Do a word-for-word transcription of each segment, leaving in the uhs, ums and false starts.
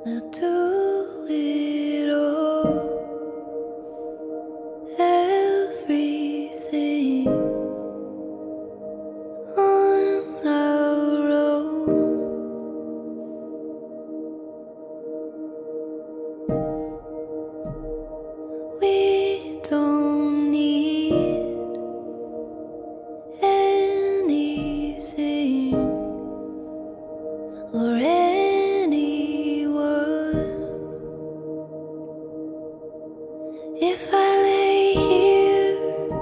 We'll do it all, everything on our own. We don't need anything or anyone. If I lay here,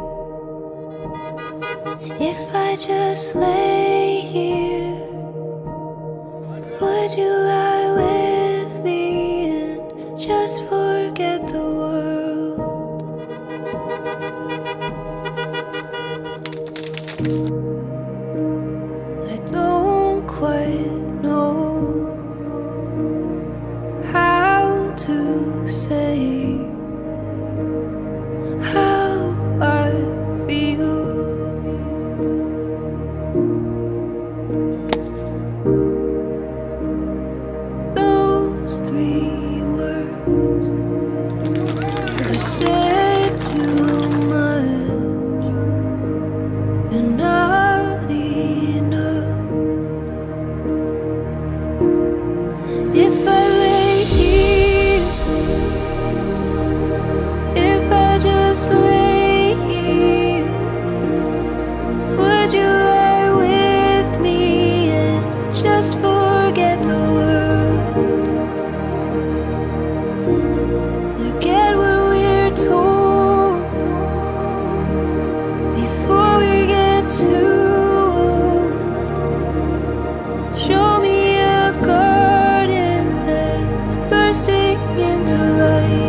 if I just lay here, would you lie with me and just forget the world? I don't quite know how to say how I feel. Those three words are said too much and not enough. If I lay here, if I just lay here, would you lie with me and just forget the world? Forget what we're told before we get too old. Show me a garden that's bursting into life.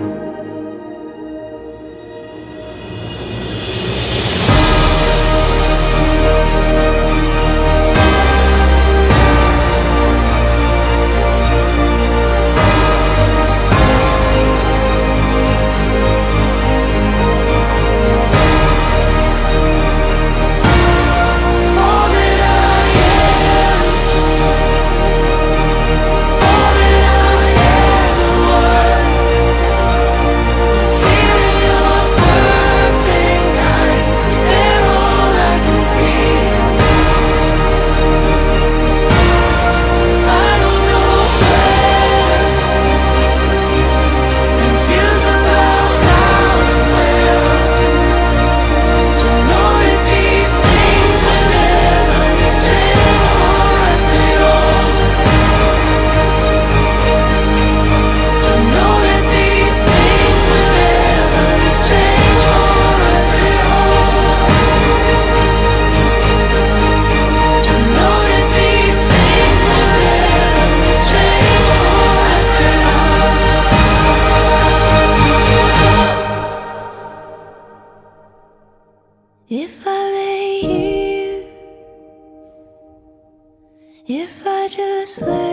If I lay here, if I just lay